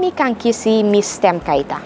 mi kan kisi mi stem kaita.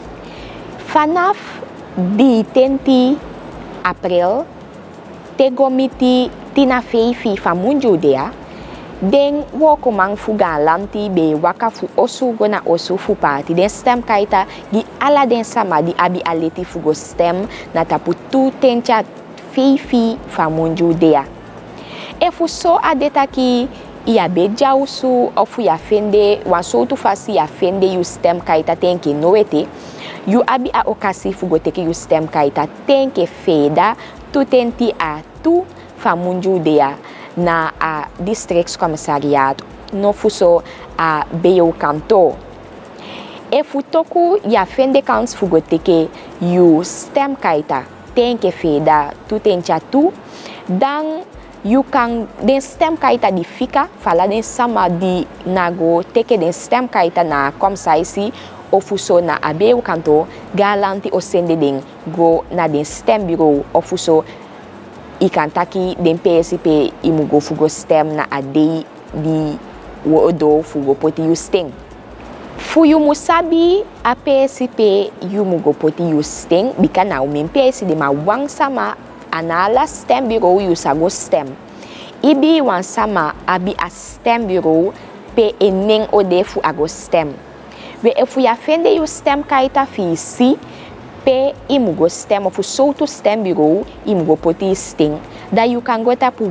Vanaf di 10 april, tegomiti tina feifi famunju dea, den woko mang fuga lanti be waka fu osu gona osu fu party. Den stem kaita di ala den sama di abi aleti fugo stem na tapu tu tencha feifi famunju dea. E fu so adeta ki ia beja usu ofu ya fende wanso tu fasi ya fende yu stem kaita tenke noete yu abi a okasi fugo teke yu stem kaita tenke feda tu tenti a tu famunju dea na a districts commissariat no fuso a beyo kanto. E futoku ya fende kans fugo teke yu stem kaita tenke feda tu tencha tu dan you kan den stem kaita di fika fala den sama di nago teke den stem kaita na komsa isi ofuso na abeu kanto galanti o sende den go na den stem bureau ofuso ikantaki den PSP imugo fugo stem na adei di wodo fugo poti you sting. Fu you musabi a PSP you mugo poti you sting bika na umin PSP de ma wang sama anala stem bureau you sago stem. Ibi wan sama abi a stem bureau pe eneng ode fu ago stem. We efu ya fende you stem kaita fi si pe imugo stem of soltu stem bureau imugo poti sting. Da you kan go tapu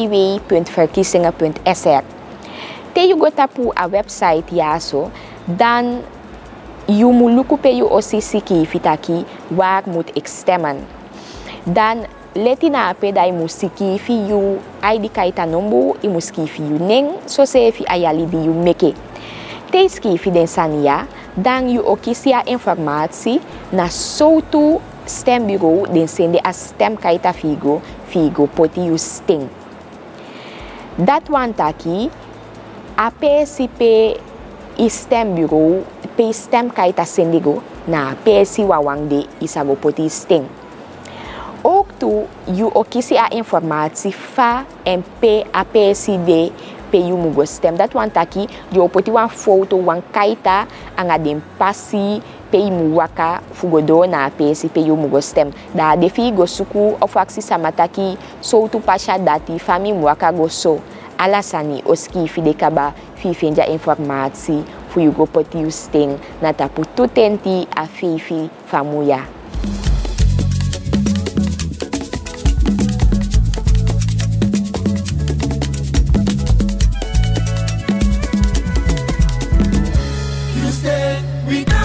www.verkiezingen.sr. Te you go tapu a website yaso dan you muluku pe you osisi ki fitaki waar moet ik stemmen. Dan leti na ape da imu siki fi yu ID kaita nombo imu ski fi yu neng so se fi ayali di yu meke. Te ski fi den sania dan yu okisia informatie na soutu stem bureau den sende a stem kaita figo poti yu sting. Dat wan taki a PSP i stem bureau pe stem kaita sendigo na PSI wawang de isago poti sting. Ook tu you okisi a informatie fa en pe a PSD pe you mugo stem. Dat wan taki you poti wan foto wan kaita anga den pasi pe imu waka fugodo na PSP pe you mugo stem. Da defi go suku of aksi samataki so tu pasha dati fami mwaka go so. Alasani oski fi de kaba fi fenja informatie fu you go poti you sting na tapu tutenti a fi famuya. We